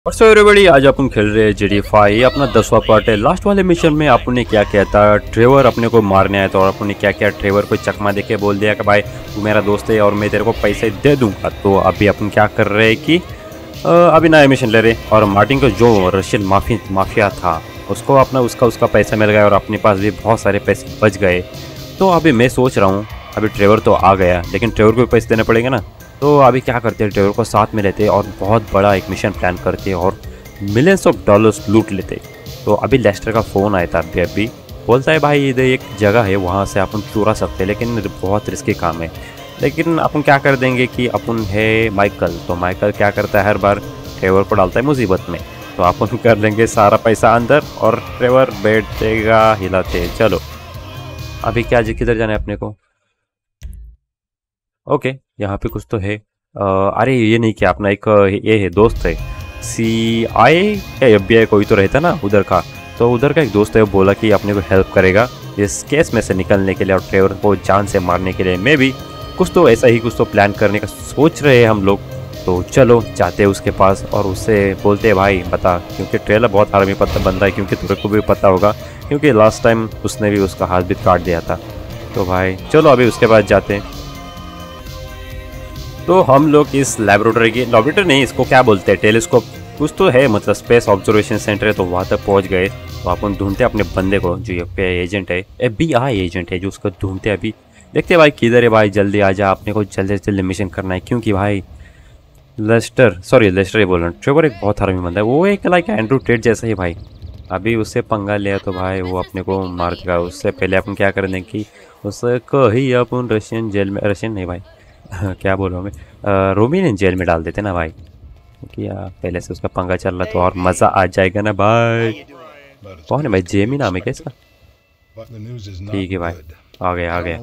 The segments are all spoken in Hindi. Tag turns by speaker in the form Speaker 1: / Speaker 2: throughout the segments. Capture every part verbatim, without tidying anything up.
Speaker 1: और सो एवरीबॉडी, आज अपन खेल रहे हैं जी डी फाइव। अपना दसवां पार्ट है। लास्ट वाले मिशन में आपने क्या किया था, ट्रेवर अपने को मारने आया था और अपने क्या किया, ट्रेवर को चकमा देके बोल दिया कि भाई तू मेरा दोस्त है और मैं तेरे को पैसे दे दूंगा। तो अभी अपन क्या कर रहे हैं कि अभी नया मिशन ले रहे, और मार्टिन को जो रशियन माफी माफिया था उसको अपना उसका उसका पैसा मिल गया और अपने पास भी बहुत सारे पैसे बच गए। तो अभी मैं सोच रहा हूँ, अभी ट्रेवर तो आ गया लेकिन ट्रेवर को भी पैसे देने पड़ेंगे ना। तो अभी क्या करते हैं, ट्रेवर को साथ में लेते और बहुत बड़ा एक मिशन प्लान करते और मिलियंस ऑफ डॉलर्स लूट लेते। तो अभी लेस्टर का फ़ोन आया था अभी अभी बोलता है भाई इधर एक जगह है वहाँ से अपन चुरा सकते हैं लेकिन बहुत रिस्की काम है। लेकिन अपन क्या कर देंगे कि अपन है माइकल, तो माइकल क्या करता है हर बार ट्रेवर को डालता है मुसीबत में। तो अपन कर लेंगे सारा पैसा अंदर और ट्रेवर बैठेगा हिलाते। चलो अभी क्या जी किधर जाना है अपने को। ओके यहाँ पे कुछ तो है। आ, अरे ये नहीं क्या अपना एक ये है दोस्त है, सी आई या एफ बी आई कोई तो रहता ना उधर का। तो उधर का एक दोस्त है, वो बोला कि अपने को हेल्प करेगा इस केस में से निकलने के लिए और ट्रेवर को जान से मारने के लिए। मैं भी कुछ तो ऐसा ही कुछ तो प्लान करने का सोच रहे हैं हम लोग। तो चलो जाते हैं उसके पास और उससे बोलते हैं भाई बता, क्योंकि ट्रेलर बहुत आर्मी पता बंदा है, क्योंकि तुझे को भी पता होगा क्योंकि लास्ट टाइम उसने भी उसका हाथ भी काट दिया था। तो भाई चलो अभी उसके पास जाते हैं। तो हम लोग इस लेबोरेटरी की लेबोरेटरी नहीं, इसको क्या बोलते हैं, टेलीस्कोप कुछ तो है, मतलब स्पेस ऑब्जर्वेशन सेंटर है। तो वहाँ तक पहुँच गए। तो अपन ढूंढते अपने बंदे को जो एफ बी आई एजेंट है, एफ बी आई एजेंट है जो उसको ढूंढते अभी। देखते भाई किधर है भाई, जल्दी आ जा, अपने को जल्दी से जल्दी मिशन करना है। क्योंकि भाई लेस्टर सॉरी लेस्टर ही बोल रहा हूँ, ट्रेवर एक बहुत हरामी बंदा है, वो एक लाइक एंड्रू टेट जैसा ही भाई। अभी उससे पंगा लिया तो भाई वो अपने को मार देगा। उससे पहले अपन क्या कर दें कि उससे कहीं अपन रशियन जेल में, रशियन नहीं भाई क्या बोल रहा हूँ मैं, रोमिनियन जेल में डाल देते ना भाई, क्योंकि पहले से उसका पंगा चल रहा तो और मज़ा आ जाएगा ना भाई। कौन है भाई, जेमी नाम है क्या इसका? ठीक है भाई, आ गया आ गया।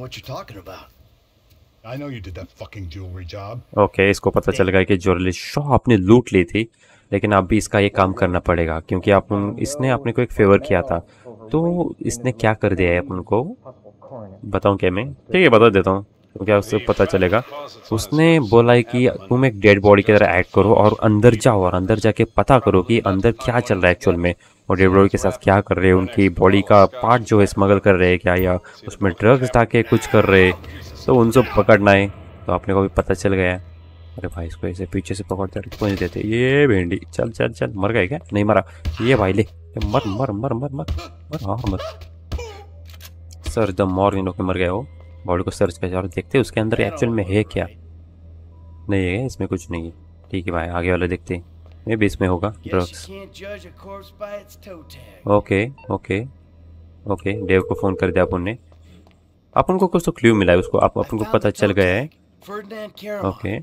Speaker 1: ओके इसको पता चल गया कि ज्वेलरी शॉप आपने लूट ली थी, लेकिन अब भी इसका ये काम करना पड़ेगा क्योंकि अपन इसने अपने को एक फेवर किया था। तो इसने क्या कर दिया है अपन को, बताऊँ क्या मैं? ठीक है बता देता हूँ, तो क्या उससे पता चलेगा। उसने बोला है कि तुम एक डेड बॉडी की तरह एक्ट करो और अंदर जाओ और अंदर जाके पता करो कि अंदर क्या चल रहा है एक्चुअल में, और डेड बॉडी के साथ क्या कर रहे हैं, उनकी बॉडी का पार्ट जो है स्मगल कर रहे हैं क्या, या उसमें ड्रग्स डाके कुछ कर रहे हैं। तो उनसे पकड़ना है। तो अपने को भी पता चल गया। अरे भाई इसको ऐसे पीछे से पकड़ते पहुँच देते। ये भिंडी चल चल चल, मर गए क्या? नहीं मरा। ये भाई ले मर मर मर मर मर मर हाँ मर सर द मॉर इन लोग मर गया वो। बॉडी को सर्च कर और देखते हैं उसके अंदर एक्चुअल में है क्या। नहीं है इसमें कुछ नहीं है। ठीक है भाई आगे वाला देखते हैं, मे भी इसमें होगा drugs. Okay okay okay Dave को फ़ोन कर दिया अपन ने। अपन को कुछ तो क्लू मिला है उसको, आप अपन को पता चल गया है। ओके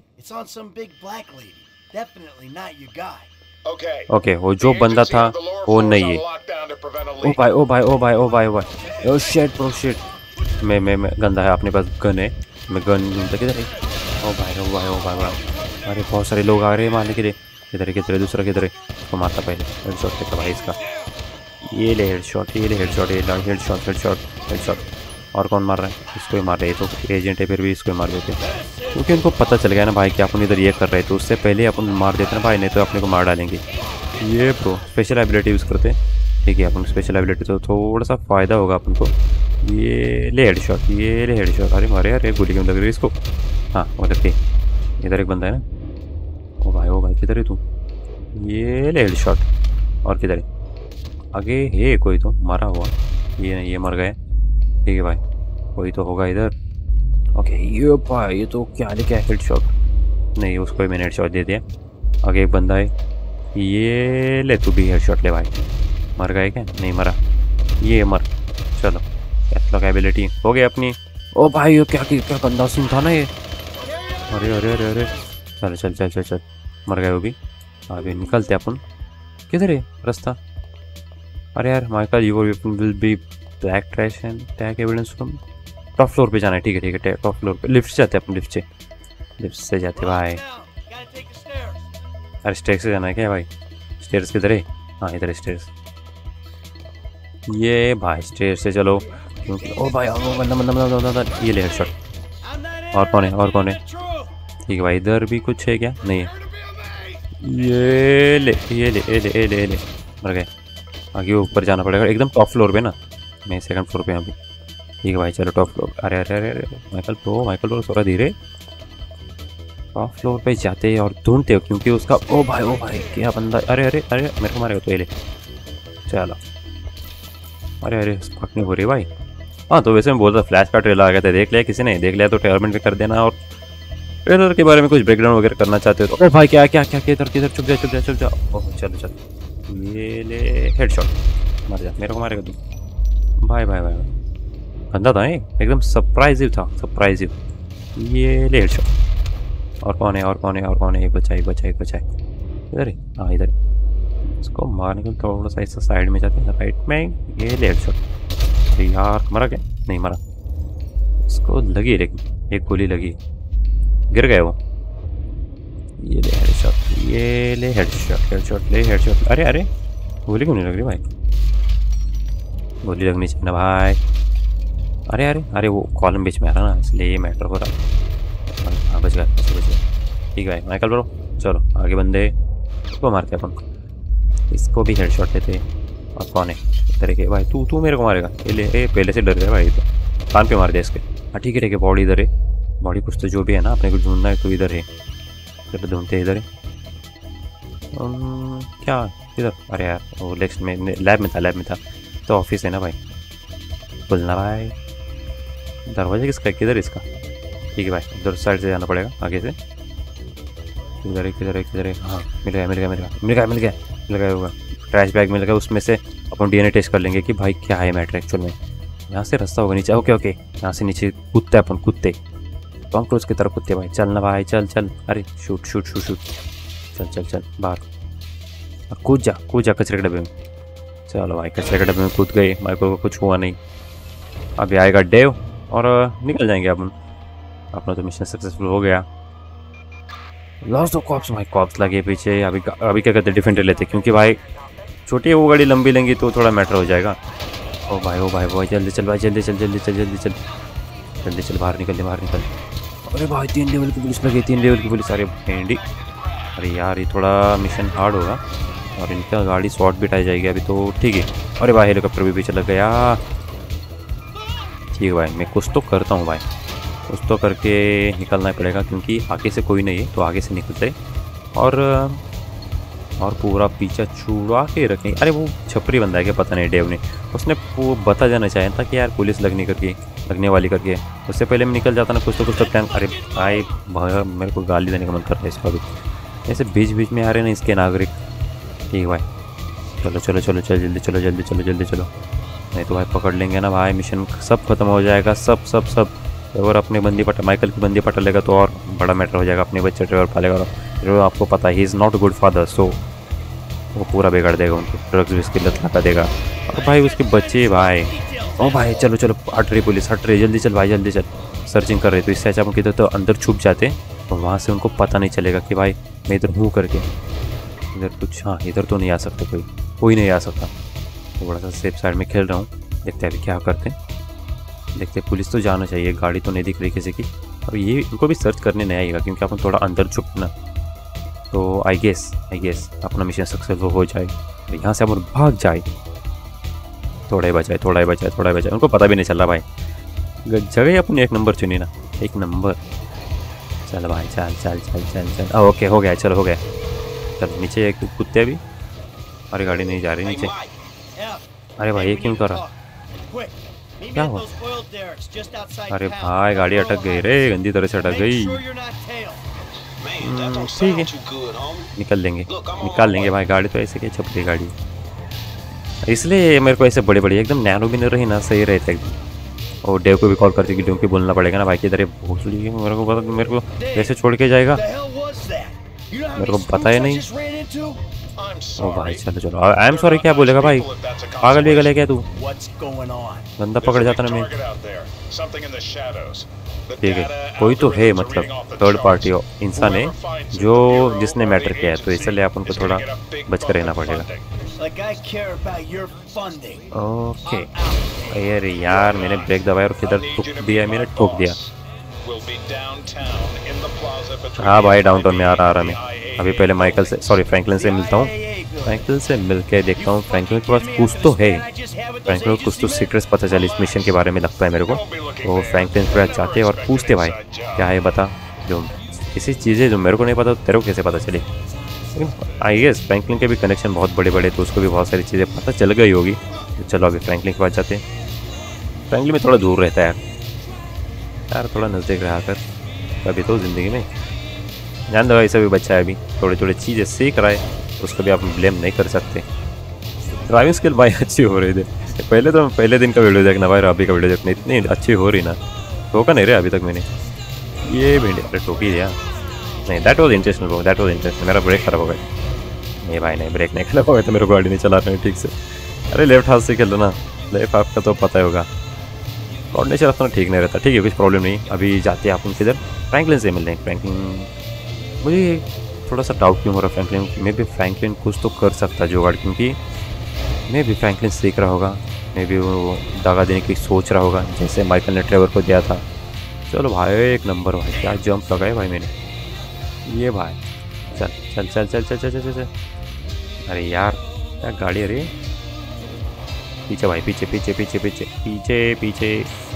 Speaker 1: ओके वो जो बंदा था वो नहीं है। ओ भाई ओ भाई ओ भाई ओ भाई ओ भाई ओ शिट ब्रो शिट। मैं मैं मैं गंदा है, अपने पास गन है, मैं गन ढूंढता किधर है। ओ भाई ओ भाई ओ भाई भाई, अरे बहुत सारे लोग आ रहे हैं मारने के लिए। किधर है किधर है दूसरा किधर है? उसको मारता पहले, हेड शॉट देखा भाई इसका। ये ले हेड शॉट, ये ले हेड शॉट, ये head shot head shot head shot. और कौन मार रहा है? इसको ही मार रहे हैं। तो एजेंट है फिर भी इसको ही मार देते क्योंकि उनको पता चल गया ना भाई कि अपन इधर ये कर रहे हैं, तो उससे पहले अपन मार देते ना भाई, नहीं तो अपने को मार डालेंगे। ये प्रो स्पेशल एबिलिटी यूज़ करते हैं। ठीक है अपन स्पेशल एबिलिटी तो थोड़ा सा फ़ायदा होगा अपन को। ये ले हेड शॉट, ये ले हेड शॉट। अरे मारे अरे गोली क्यों लग रही है इसको? हाँ वो लगती है। इधर एक बंदा है ना। ओ भाई ओ भाई किधर है तू? ये ले हेड शॉट। और किधर है? आगे है कोई तो मारा हुआ। ये नहीं, ये मर गए। ठीक है भाई कोई तो होगा इधर। ओके ये भाई ये तो क्या लेके हेड शॉट। नहीं उसको ही मैंने हेड शॉट दे दिया। आगे एक बंदा है। ये ले तू भी हेड शॉट ले भाई। मर गए क्या? नहीं मरा। ये मर। चलो कैटलॉग एबिलिटी हो गई अपनी। ओ भाई ये क्या क्या गंदा सीन था ना ये। अरे अरे अरे अरे चल चल चल चल चल मर गए वो भी। अभी निकलते अपन। किधर है रास्ता? अरे यार Michael your weapon will be black trash and tag evidence from top floor पे जाना है। ठीक है ठीक है टॉप फ्लोर पे लिफ्ट से जाते हैं अपन, लिफ्ट से लिफ्ट से जाते भाई। अरे स्टेयर से जाना है क्या भाई? स्टेयर्स किधर है? हाँ इधर स्टेयर्स। ये भाई स्टेयर से चलो क्योंकि ओ भाई बंदा बंदा बंदा बंदा। ये ले हेडशॉट। और कौन है और कौन है? ठीक है भाई इधर भी कुछ है क्या? नहीं है। ये ले ये ले ये ले ये ले ये ले मर गए। आगे ऊपर जाना पड़ेगा एकदम टॉप फ्लोर पे ना, मैं सेकंड फ्लोर पे हूँ अभी। ठीक है भाई चलो टॉप फ्लोर। अरे अरे अरे अरे माइकल प्रो माइकल प्रो थोड़ा धीरे। टॉप फ्लोर पे जाते हैं और ढूंढते हो क्योंकि उसका ओ भाई ओ भाई क्या बंदा। अरे अरे अरे मेरे को मारेगा तो ये ले चलो। अरे अरे भागने हो रही भाई। हाँ तो वैसे मैं बोल रहा फ्लैश का ट्रेलर आ गया था, देख लिया किसी ने? देख लिया तो ट्रेलर में कर देना। और ट्रेलर के बारे में कुछ बैकग्राउंड वगैरह करना चाहते हो तो भाई क्या क्या क्या किधर किधर चुप जा चुप जा चुप जा। ओह चलो चलो ये ले हेडशॉट। मर जा मेरे को मारेगा तू भाई भाई भाई। गंदा था ये एकदम सरप्राइजिव था सरप्राइजिव। ये ले हेडशॉट। और कौन है और कौन है और कौन है? बचाई बचाई बचाई इधर ही। हाँ इधर इसको मारने के लिए थोड़ा सा ऐसा साइड में जाते हैं राइट में। ये ले हेडशॉट। यार मरा क्या? नहीं मरा। इसको लगी लेकिन एक गोली लगी गिर गए वो। ये ले हेडशॉट ये ले हेडशॉट हेडशॉट ले हेडशॉट। अरे अरे गोली क्यों नहीं लग रही भाई? गोली लगनी चाहिए ना भाई। अरे अरे अरे वो कॉलम बीच में आ रहा ना इसलिए ये मैटर हो रहा। हाँ बच गया बच गया। ठीक है माइकल ब्रो चलो आगे बंदे इसको मारते अपन। इसको भी हेडशॉट देते। और कौन है तरीके भाई? तू तू मेरे को मारेगा? ये ले ए, पहले से डर गया भाई तो कान पे मार दिया इसके। हाँ ठीक है ठीक है बॉडी इधर है। बॉडी कुछ तो जो भी है ना अपने को ढूंढना है तो इधर है। चलो ढूंढते इधर है। क्या इधर? अरे यार वो लेक्स में लैब में था लैब में था तो ऑफिस है ना भाई। बोलना भाई दरवाजा किसका किधर इसका? ठीक है भाई उधर साइड से जाना पड़ेगा आगे से। किधर है किधर है किधर है? हाँ मिल गया मिल गया मिल गया मिल गया मिल गया मिल गया होगा। ट्रैश बैग मिल गया उसमें से अपन डीएनए टेस्ट कर लेंगे कि भाई क्या है मैटर एक्चुअल में। यहाँ से रास्ता होगा नीचे। ओके ओके यहाँ से नीचे कूदते अपन कूदते टॉम क्रूज की तरफ कूदते भाई। चल ना भाई चल चल। अरे शूट शूट शूट शूट चल चल चल बाहर कूद जा कूद जा कचरे के डब्बे में। चलो भाई कचरे के डब्बे में कूद गए। माइकल को कुछ हुआ नहीं। अभी आएगा डेव और निकल जाएंगे अपन। अपना तो मिशन सक्सेसफुल हो गया। लॉस्ट ऑफ कॉप्स भाई कॉप्स लगे पीछे। अभी अभी क्या करते डिफेंडर लेते क्योंकि भाई छोटी है वो गाड़ी लंबी लेंगी तो थोड़ा मैटर हो जाएगा। ओ भाई ओ भाई भाई जल्दी चल भाई जल्दी चल जल्दी चल जल्दी चल जल्दी चल बाहर निकल बाहर निकल। अरे भाई तीन लेवल की पुलिस लगी तीन लेवल की पुलिस। अरे भेंडी अरे यार ये थोड़ा मिशन हार्ड होगा और इनका गाड़ी शॉर्ट भी टाई जाएगी अभी तो ठीक है। अरे भाई हेलीकॉप्टर भी पीछे लग गया। ठीक है भाई मैं कुछ तो करता हूँ भाई कुछ तो करके निकलना पड़ेगा क्योंकि आगे से कोई नहीं है तो आगे से निकलते और और पूरा पीछा छुड़ा के रखें। अरे वो छपरी बंदा है क्या पता नहीं डेव ने उसने वो बता जाना चाहिए था कि यार पुलिस लगने करके लगने वाली करके उससे पहले मैं निकल जाता ना कुछ तो कुछ तो प्लान। अरे भाई मेरे को गाली देने का मन कर रहा है इसका भी। ऐसे बीच बीच में आ रहे ना इसके नागरिक। ठीक है भाई चलो चलो चलो चलो जल्दी चलो जल्दी चलो जल्दी चलो नहीं तो भाई पकड़ लेंगे ना भाई। मिशन सब खत्म हो जाएगा सब सब सब। और अपने बंदी पटा माइकल की बंदी पटा लेगा तो और बड़ा मैटर हो जाएगा। अपने बच्चे ड्राइवर पालेगा और आपको पता है he is not good father so वो पूरा बिगाड़ देगा उनको। ड्रग्स भी उसकी लत लगा देगा और भाई उसके बच्चे भाई। ओ भाई चलो चलो हट रही पुलिस हट रही जल्दी चल भाई जल्दी चल। सर्चिंग कर रहे तो इससे अच्छा हम किधर तो अंदर छुप जाते और वहाँ से उनको पता नहीं चलेगा कि भाई मैं इधर हूँ करके। इधर कुछ हाँ इधर तो नहीं आ सकता कोई कोई नहीं आ सकता। तो बड़ा सा सेफ साइड में खेल रहा हूँ। देखते हैं अभी क्या करते हैं देखते हैं। पुलिस तो जाना चाहिए गाड़ी तो नहीं दिख रही किसी की और ये इनको भी सर्च करने नहीं आएगा क्योंकि अपन थोड़ा अंदर छुप ना तो आई गेस आई गेस अपना मिशन सक्सेसफुल हो जाए। यहाँ से अपन भाग जाए थोड़ा ही बचाए थोड़ा ही बचाए थोड़ा ही बचाए। उनको पता भी नहीं चल रहा भाई जगह अपनी एक नंबर चुनी ना एक नंबर। चल भाई चल चल चल चल चल ओके हो गया चलो हो गया। चल नीचे एक कुत्ते अभी। अरे गाड़ी नहीं जा रही नीचे। अरे भाई ये क्यों कर रहा क्या हुआ? अरे भाई गाड़ी अटक गई रे गंदी तरह से अटक गई। ठीक है निकल लेंगे निकाल लेंगे भाई। गाड़ी तो ऐसे क्या छपरी गाड़ी इसलिए मेरे को ऐसे बड़े बड़े एकदम नैनो भी नहीं रही ना सही रहता एकदम। और डेव को भी कॉल करती कि डेव को बोलना पड़ेगा ना भाई कि इधर ये भोसड़ी है मेरे को पता मेरे को कैसे छोड़ के जाएगा मेरे को पता ही नहीं। ओ भाई चलो चलो आई एम सॉरी क्या बोलेगा भाई पागल भी गले क्या तू बंदा पकड़ जाता ना मैं। ठीक है कोई तो है मतलब थर्ड पार्टी हो इंसान है जो जिसने मैटर किया है तो इसलिए अपन को थोड़ा बच कर रहना पड़ेगा। ओके अरे यार मैंने ब्रेक दबाया और किधर ठोक दिया मैंने ठोक दिया। हाँ भाई डाउनटाउन में आ रहा आ रहा मैं अभी। पहले माइकल से सॉरी फ्रैंकलिन से मिलता हूँ। फ्रैंकलिन से मिल के देखता हूँ फ्रैंकलिन के पास कुछ तो है। फ्रैंकलिन को कुछ तो सीक्रेट्स पता चले इस मिशन के बारे में लगता है मेरे को। तो फ्रैंकलिन के पास जाते और पूछते भाई क्या है बता, जो ऐसी चीज़ें जो मेरे को नहीं पता तेरे को कैसे पता चली। लेकिन आई गेस फ्रैंकलिन के भी कनेक्शन बहुत बड़े बड़े तो उसको भी बहुत सारी चीज़ें पता चल गई होगी। तो चलो अभी फ्रैंकलिन के पास जाते हैं। फ्रैंकलिन में थोड़ा दूर रहता है यार यार थोड़ा नज़दीक रहा कर कभी तो ज़िंदगी में। जान दो ऐसा भी बच्चा है अभी थोड़ी थोड़ी चीज़ें सीख रहा है तो उसको भी आप ब्लेम नहीं कर सकते। ड्राइविंग स्किल भाई अच्छी हो रही थी। पहले तो पहले दिन का वीडियो देखना भाई, अभी का वीडियो देखना इतनी अच्छी हो रही ना। ठोका नहीं रहे अभी तक मैंने ये भिंडी अरे ठोकी दिया नहीं। That was interesting bro, that was interesting. मेरा ब्रेक खराब हो गया। नहीं भाई नहीं ब्रेक नहीं खराब हो गया तो मेरे को गाड़ी नहीं चला रहे ठीक से। अरे लेफ्ट हाथ से खेल लो ना, लेफ्ट हाथ का तो पता ही होगा। कोऑर्डिनेशन अपना ठीक नहीं रहता। ठीक है कुछ प्रॉब्लम नहीं। अभी जाते हैं आप उनके इधर फ्रैंकलिन से मिलने। फ्रैंकलिन मुझे थोड़ा सा डाउट क्यों हो रहा है फ्रैंकलिन मे भी फ्रैंकलिन कुछ तो कर सकता है जुगाड़, क्योंकि मे भी फ्रैंकलिन सीख रहा होगा। मे भी वो दगा देने की सोच रहा होगा जैसे माइकल ने ट्रेवर को दिया था। चलो भाई एक नंबर भाई, क्या जंप लगाए भाई मैंने। ये भाई चल चल चल चल चल चल चल चल। अरे यार क्या गाड़ी, अरे पीछे भाई पीछे पीछे पीछे पीछे पीछे पीछे।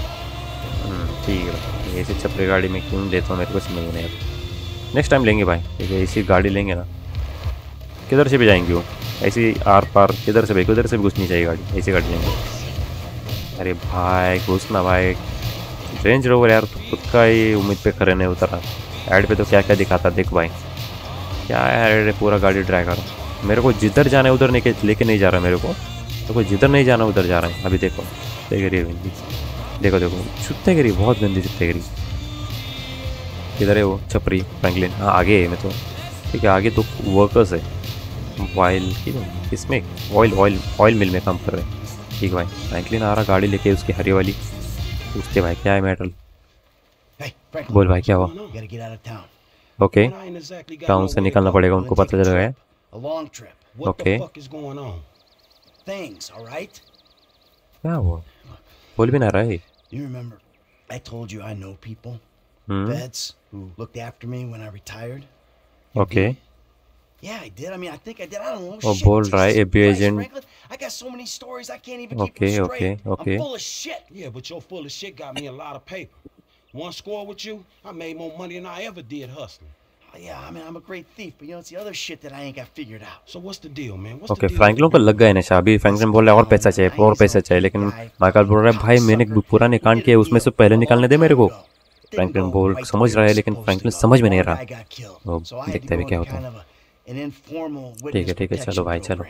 Speaker 1: ठीक है भाई ऐसे चपड़े गाड़ी में क्यों देता हूँ मेरे को समझ नहीं आता। नेक्स्ट टाइम लेंगे भाई, ठीक है ऐसी गाड़ी लेंगे ना। किधर से भी जाएंगे वो ऐसी आर पार, किधर से भाई किधर से भी घुसनी चाहिए गाड़ी, ऐसी गाड़ी लेंगे। अरे भाई घुसना भाई। रेंज रोवर यार तो खुद का ही उम्मीद पे खड़े नहीं उतरा। ऐड पे तो क्या क्या दिखाता देख भाई, क्या यार पूरा गाड़ी ड्राइव करो। मेरे को जिधर जाना है उधर नहीं लेके नहीं जा रहा मेरे को, तो कोई जिधर नहीं जाना उधर जा रहा है। अभी देखो गिरी देखो देखो छुट्टे गिरी, बहुत गंदी छुट्टे गिरी। किधर है वो छपरी फ्रैंकलिन? हाँ आगे है मैं तो, ठीक है आगे तो वर्कर्स है वाइल इसमें ऑयल ऑयल ऑयल मिल में काम कर रहे हैं। ठीक भाई फ्रैंकलिन आ रहा गाड़ी लेके उसकी हरी वाली। पूछते भाई क्या है मैटर। बोल भाई क्या हुआ। ओके टाउन से निकलना पड़ेगा, उनको पता चल गया। ओके क्या हुआ, बोल भी ना रहा है। Okay
Speaker 2: Yeah, I did. I mean, I think I did. I don't know.
Speaker 1: वो
Speaker 2: Shit,
Speaker 1: बोल रहा है
Speaker 2: Jesus
Speaker 1: एबी
Speaker 2: Christ,
Speaker 1: agent.
Speaker 2: Franklin, I got so many stories I can't even keep
Speaker 1: okay
Speaker 2: them
Speaker 1: okay
Speaker 2: straight.
Speaker 1: Okay
Speaker 2: I'm full of shit.
Speaker 3: Yeah, but your full of shit got me a lot of paper. One score with you, I made more money than I ever did hustling.
Speaker 2: Oh, yeah, I mean, I'm a great thief, but you know, it's the other shit that I ain't got figured out.
Speaker 3: So what's the deal, man? What's
Speaker 1: okay
Speaker 3: the deal?
Speaker 1: Franklin को लग गया नशा। अभी फ्रैंकलिन बोल रहा है और पैसा चाहिए और पैसा चाहिए, लेकिन माइकल बोल रहा है भाई मैंने पुराने कांड किए उसमें से पहले निकालने दे मेरे को। फ्रैंकलिन बोल समझ रहा है लेकिन फ्रैंकलिन समझ में नहीं रहा। वो देखते हैं क्या होता है। ठीक है ठीक है चलो भाई चलो।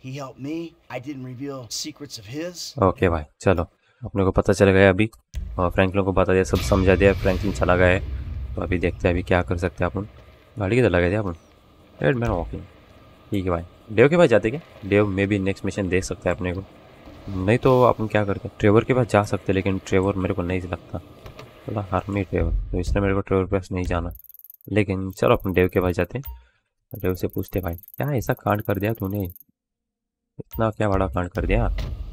Speaker 1: ओके भाई चलो अपने को पता चल गया अभी, और फ्रैंकलिन को बता दिया सब समझा दिया। फ्रैंकलिन चला गया है तो अभी देखते हैं अभी क्या कर सकते हैं अपन। गाड़ी किधर लगा दिया अपन, रेड मैन वॉकिंग। ठीक है भाई डेव के पास जाते क्या, डेव में भी नेक्स्ट मिशन दे सकता है अपने को। नहीं तो अपन क्या करते हैं ट्रेवर के पास जा सकते हैं, लेकिन ट्रेवर मेरे को नहीं लगता थोड़ा हार्मी ट्रेवर, तो इसलिए मेरे को ट्रेवर के पास नहीं जाना। लेकिन चलो अपन डेव के पास जाते हैं। डेव से पूछते भाई क्या ऐसा कांड कर दिया तूने, इतना क्या बड़ा कांड कर दिया।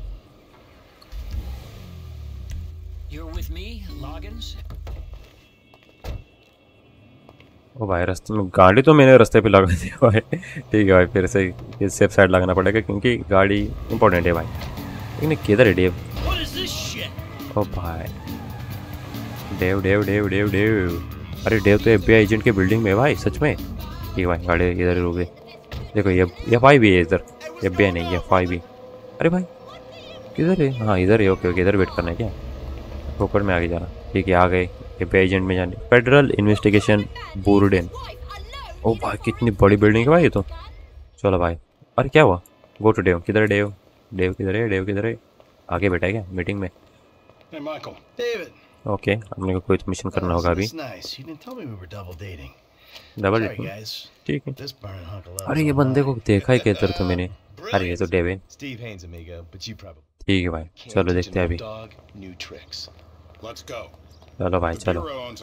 Speaker 1: ओ भाई रास्ते में गाड़ी तो मैंने रास्ते पे लगा दिया भाई। ठीक है भाई फिर से ये सेफ साइड लगाना पड़ेगा क्योंकि गाड़ी इंपॉर्टेंट है भाई। लेकिन किधर है डेव। ओ भाई Dave Dave Dave Dave Dave अरे डेव तो एफबीआई एजेंट के बिल्डिंग में भाई सच में। ठीक भाई गाड़ी इधर रुक गई। देखो ये एफ आई भी है इधर, एफ बी आई नहीं एफ आई भी। अरे भाई किधर है, हाँ इधर है। ओके ओके इधर वेट करना है क्या, ऊपर में आगे जाना। ठीक है आ गए एफ बी आई एजेंट में जाने। Federal investigation बुरडेन। ओ भाई कितनी बड़ी बिल्डिंग है भाई ये तो। चलो भाई अरे क्या हुआ, गो टू डेव। किधर है डेव, डेव किधर है, डेव किधर है। आगे बैठा है क्या मीटिंग में। ओके अपने को कोई तो मिशन करना होगा अभी। डबल ठीक है। अरे ये बंदे को देखा ही कहते तो मैंने। अरे ये तो डेविन। ठीक है भाई चलो देखते हैं अभी। चलो भाई चलो।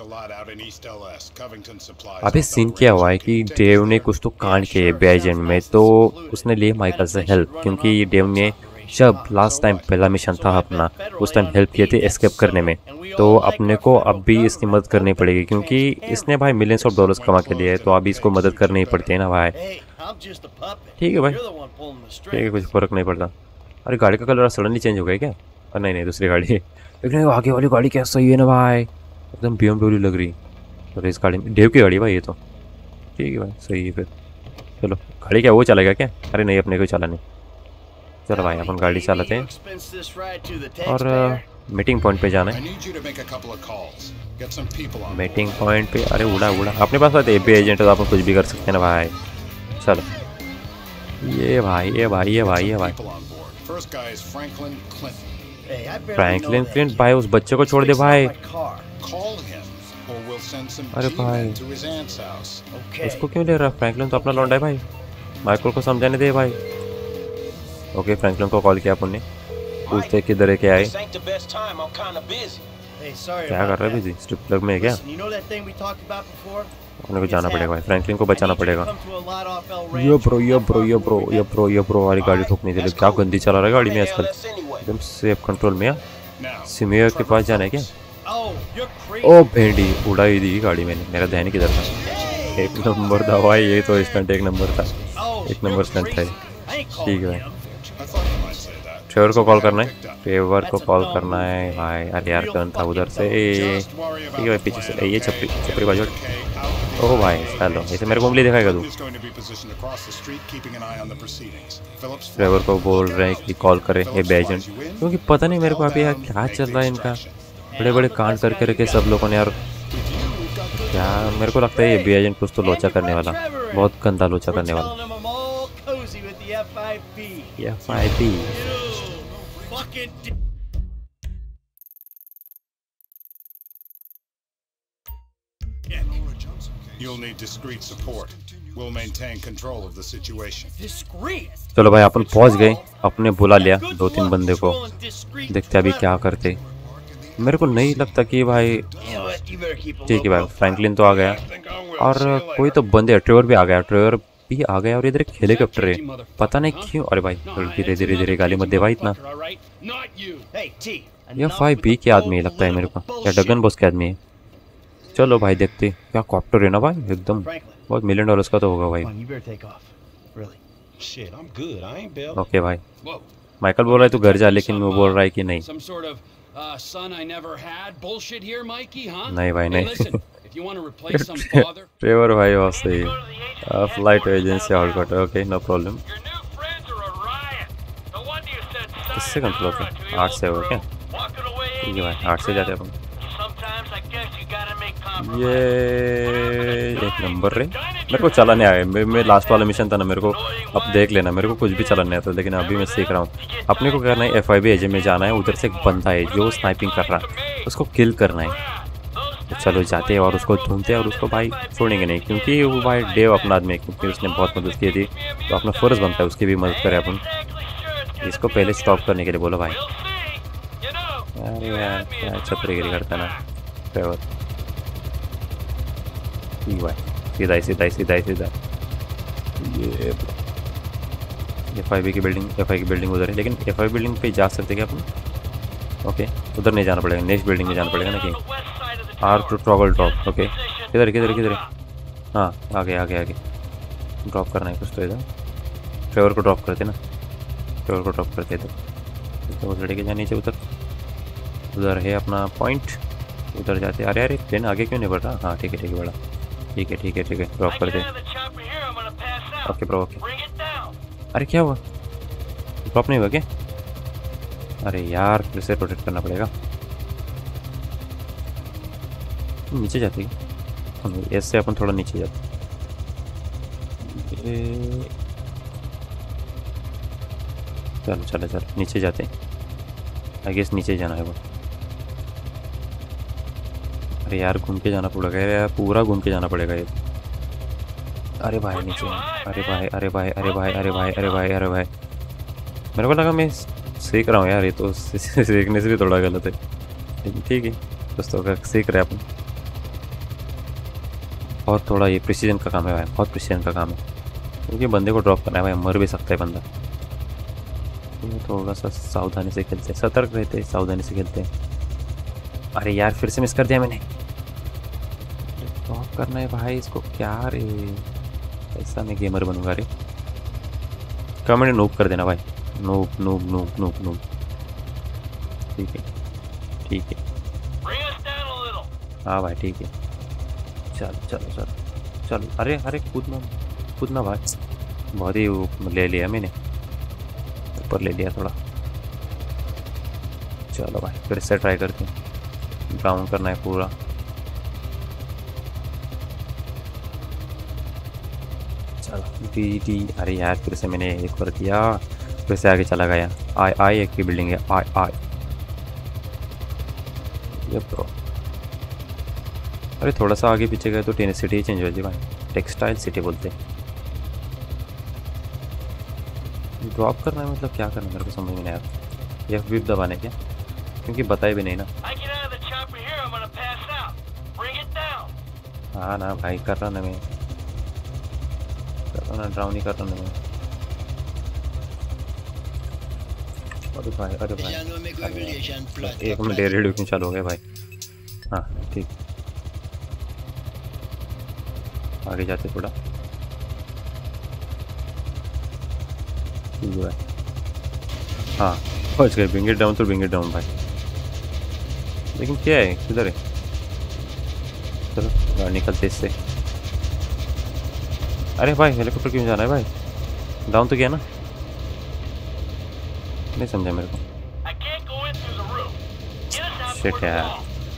Speaker 1: अभी सीन क्या हुआ है कि डेव ने कुछ तो कांड किए एफबीआई एजेंट में, तो उसने लिए माइकल से हेल्प, क्योंकि डेव ने जब लास्ट टाइम पहला मिशन था अपना उस टाइम हेल्प किए थे एस्केप करने में, तो अपने को अब भी इसकी मदद करनी पड़ेगी क्योंकि इसने भाई मिलियंस ऑफ डॉलर्स कमा के दिए है, तो अभी इसको मदद करनी ही पड़ती है ना भाई। ठीक है भाई, ठीक है, कुछ फर्क नहीं पड़ता। अरे गाड़ी का कलर सडनली चेंज हो गया क्या? अरे नहीं नहीं दूसरी गाड़ी है, लेकिन आगे वाली गाड़ी क्या सही है ना भाई, एकदम बी एम डब्ल्यू लग रही। तो इस गाड़ी में डेव की गाड़ी भाई ये तो, ठीक है भाई सही है फिर। चलो गाड़ी क्या वो चलेगा क्या? अरे नहीं अपने को चलानी। चलो भाई अपन गाड़ी चलाते हैं और मीटिंग पॉइंट पे जाना है। मीटिंग पॉइंट पे अरे उड़ा उड़ा अपने पास ए बी एजेंट है तो अपन कुछ भी कर सकते हैं ना भाई। चलो ये भाई ये भाई ये भाई ये भाई फ्रैंकलिन क्लिंट भाई, उस बच्चे को छोड़ दे भाई। अरे भाई उसको क्यों ले रहा? फ्रैंकलिन तो अपना लौंडा है भाई, माइकल को समझाने दे भाई। ओके फ्रैंकलिन को कॉल किया अपन ने, पूछते किधर है क्या है। क्या कर रहा है बिजी? स्ट्रिप क्लब में है क्या? अपने को जाना पड़ेगा भाई, फ्रैंकलिन को बचाना पड़ेगा। ये ब्रो ये ब्रो ये ब्रो ये ब्रो ये ब्रो वाली गाड़ी ठोकने के लिए क्या गंदी चला रहा है गाड़ी में आजकल, एकदम सेफ कंट्रोल में। सिमियर के पास जाना है क्या? ओ भेंडी उड़ाई दी गाड़ी मैंने, मेरा ध्यान किधर था? एक नंबर था भाई ये तो, स्टंट एक नंबर था, एक नंबर स्टंट था। ठीक है भाई, ट्रेवर को कॉल करना है, ट्रेवर को कॉल करना है भाई। अरे यार कौन था उधर से? ठीक है भाई पीछे से ये छपरी छपरी बाजू। ओह भाई हेलो, ऐसे मेरे को उंगली दिखाएगा तू? ट्रेवर को बोल रहे हैं कि कॉल करे ए बी एजेंट, क्योंकि पता नहीं मेरे को अभी यार क्या चल रहा है इनका, बड़े बड़े कांड करके रखे सब लोगों ने यार। क्या मेरे को लगता है ये बी एजेंट कुछ तो लोचा करने वाला, बहुत गंदा लोचा करने वाला। F I B
Speaker 4: You'll need discreet support. We'll maintain control of the situation.
Speaker 2: Discreet.
Speaker 1: चलो भाई अपन पहुंच गए, अपने बुला लिया दो तीन बंदे को, देखते अभी क्या करते। मेरे को नहीं लगता कि भाई, ठीक है भाई फ्रैंकलिन तो आ गया और कोई तो बंदे, ट्रेवर भी आ गया, ट्रेवर भी आ गया और इधर एक हेलीकॉप्टर है, पता नहीं क्यों। अरे भाई धीरे धीरे धीरे गाली मत दे भाई इतना। ये फाइव बी के आदमी लगता है मेरे को, या डगन बॉस के आदमी है। चलो भाई देखते, क्या कॉप्टर है ना भाई, एकदम बहुत मिलियन डॉलर्स का तो होगा भाई। ओके भाई माइकल बोल रहा है तू घर जा, लेकिन वो बोल रहा है कि नहीं नहीं भाई नहीं। ट्रेवर भाई बहुत सही है, flight agency all cut, okay no problem. किससे कंट्रोल होता है? आठ से होगा क्या? ठीक है भाई आठ से जाते हैं अपन। ये एक नंबर रे, मेरे को चलाने आया, मैं लास्ट वाला मिशन था ना मेरे को, अब देख लेना मेरे को कुछ भी चलाने आता, लेकिन अभी मैं सीख रहा हूँ। अपने को करना है एफ आई बी एजेंट में जाना है, उधर से एक बंदा है जो स्नाइपिंग कर रहा है, उसको किल करना है। तो चलो जाते हैं और उसको ढूंढते हैं और उसको भाई छोड़ेंगे नहीं, क्योंकि वो भाई डेव अपना आदमी है, क्योंकि उसने बहुत मदद की थी, तो अपना फ़र्ज़ बनता है उसकी भी मदद करें अपन। इसको पहले स्टॉप करने के लिए बोलो भाई। अरे यार क्या छपरीगिरी करता ना ट्रेवर। ठीक भाई सीधा ही सीधा ही सीधा ही सीधा। ये एफ आई बी की बिल्डिंग, एफ आई की बिल्डिंग उधर है, लेकिन एफ आई बिल्डिंग पे जा सकते क्या अपन? ओके उधर नहीं जाना पड़ेगा, नेक्स्ट बिल्डिंग में जाना पड़ेगा ना कि R two travel drop. Okay किधर किधर किधर? हाँ आगे आगे आगे ड्रॉप करना है कुछ तो इधर। ट्रेवर को ड्रॉप करते ना, ट्रेवर को ड्रॉप करते इधर, तो लड़के जाए नीचे उधर, उधर है अपना पॉइंट, उधर जाते। अरे अरे ट्रेन आगे क्यों नहीं बढ़ रहा? हाँ ठीक है ठीक है बड़ा, ठीक है ठीक है ठीक है ड्रॉप कर दे। Okay bro okay. अरे क्या हुआ? ड्रॉप नहीं हुआ क्या? अरे यार फिर से रोटेट करना पड़ेगा। नीचे जाते हैं ऐसे, अपन थोड़ा नीचे जाते। चलो चलो चलो नीचे जाते हैं, आई गेस नीचे जाना है वो। अरे यार घूम के जाना पड़ेगा यार, पूरा घूम के जाना पड़ेगा ये। अरे भाई नीचे, अरे भाई अरे भाई अरे भाई अरे भाई अरे भाई अरे भाई मेरे को लगा मैं सीख रहा हूँ यार, ये तो सीखने से भी थोड़ा गलत है, लेकिन ठीक है दोस्तों अगर सीख रहे अपन। और थोड़ा ये प्रिसीजन का काम है भाई, बहुत प्रिसीजन का काम है, क्योंकि बंदे को ड्रॉप करना है भाई, मर भी सकता है बंदा। ये थोड़ा सा सावधानी से खेलते हैं, सतर्क रहते हैं, सावधानी से खेलते हैं। अरे यार फिर से मिस कर दिया मैंने। टॉप करना है भाई इसको, क्या रे ऐसा मैं गेमर बनूंगा रे। कमेंट नूब कर देना भाई, noob noob noob noob noob. ठीक है ठीक है हाँ भाई ठीक है। चलो चलो चलो चलो। अरे अरे कूदना कूदना भाई, बहुत ही वो ले लिया मैंने, ऊपर ले लिया थोड़ा। चलो भाई फिर से ट्राई करते हैं, ब्राउन करना है पूरा। चलो डी डी। अरे यार फिर से मैंने एक कर दिया, फिर से आगे चला गया। आई आई एक की बिल्डिंग है, आई आई ये प्रो। अरे थोड़ा सा आगे पीछे गए तो टेन सिटी चेंज हो जाए भाई, टेक्सटाइल सिटी बोलते हैं। ड्रॉप करना है मतलब क्या करना है मेरे को समझ में नहीं आया। एफ वी दबाने क्या, क्योंकि बताए भी नहीं ना। हाँ ना भाई कर रहा ना मैं, कर रहा ना, ड्राउन ही कर रहा ना मैं। अरे भाई अरे भाई एक मिनट, रेडियो क्यों चालू हो गया भाई। हाँ ठीक, आगे जाते थोड़ा। ठीक है हाँ पहुँच गए। ब्रिंग इट डाउन तो ब्रिंग इट डाउन भाई, लेकिन क्या है किधर है। चलो बाहर निकलते इससे। अरे भाई हेलीकॉप्टर क्यों जाना है भाई, डाउन तो किया ना। नहीं समझा मेरे को, शिट यार।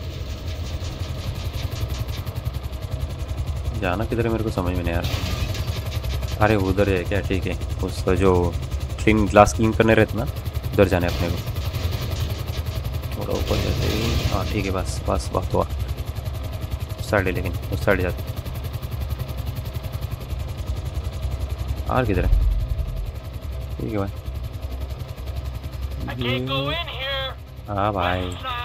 Speaker 1: जाना किधर है मेरे को समझ में नहीं यार। अरे उधर है क्या, ठीक है। उसका जो क्लीन ग्लास क्लीन करने रहते ना, उधर जाने अपने को। थोड़ा ऊपर जाते ही हाँ ठीक है, बस बस बस हुआ। उस साइड है लेकिन, उस साइड जाते। आर किधर है, ठीक है भाई। हाँ भाई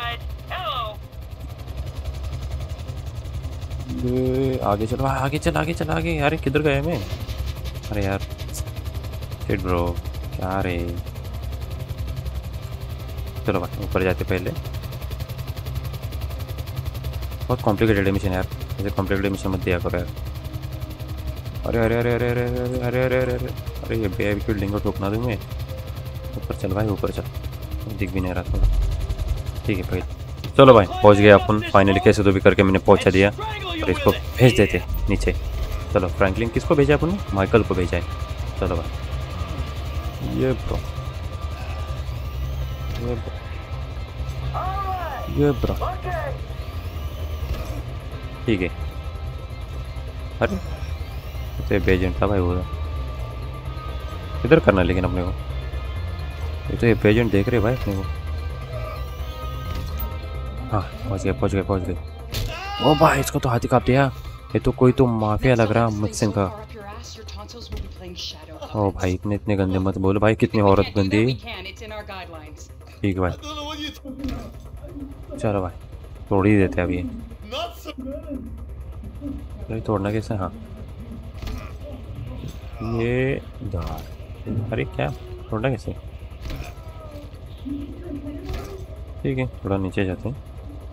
Speaker 1: ये आगे चलो, आगे चल आगे चल आगे। अरे किधर गए मैं, अरे यार शिट ब्रो क्या रे। चलो भाई ऊपर जाते पहले। बहुत कॉम्प्लिकेटेड मिशन यार, ऐसे कॉम्प्लिकेटेड मिशन मत दिया करो यार। अरे अरे अरे अरे अरे अरे अरे अरे अरे अरे अरे ये बेबी बिल्डिंग को ठोकना दूँ मैं। ऊपर चल भाई ऊपर चल, दिख भी नहीं रहा थोड़ा। ठीक है भाई चलो भाई पहुंच गए अपन फाइनली, कैसे तो भी करके मैंने पहुंचा दिया। और इसको भेज देते नीचे। चलो फ्रैंकलिन किसको भेजा अपन ने, माइकल को भेजा है। चलो भाई ये ब्रो ये ब्रो ये ब्रो ठीक है। अरे तो एजेंट था भाई वो, इधर करना लेकिन अपने को। ये तो ये एजेंट देख रहे भाई अपने को। हाँ पहुँच गए पहुँच गए पहुँच गए। ओ भाई इसको तो हाथी काट दिया। ये तो कोई तो माफिया लग रहा मिक्सिंग का। ओ भाई इतने इतने गंदे मत बोलो भाई, कितनी औरत गंदी। ठीक है भाई चलो भाई तोड़ ही देते अभी। ये तोड़ना कैसे, हाँ ये दार। अरे क्या तोड़ना कैसे, ठीक है थोड़ा नीचे जाते हैं।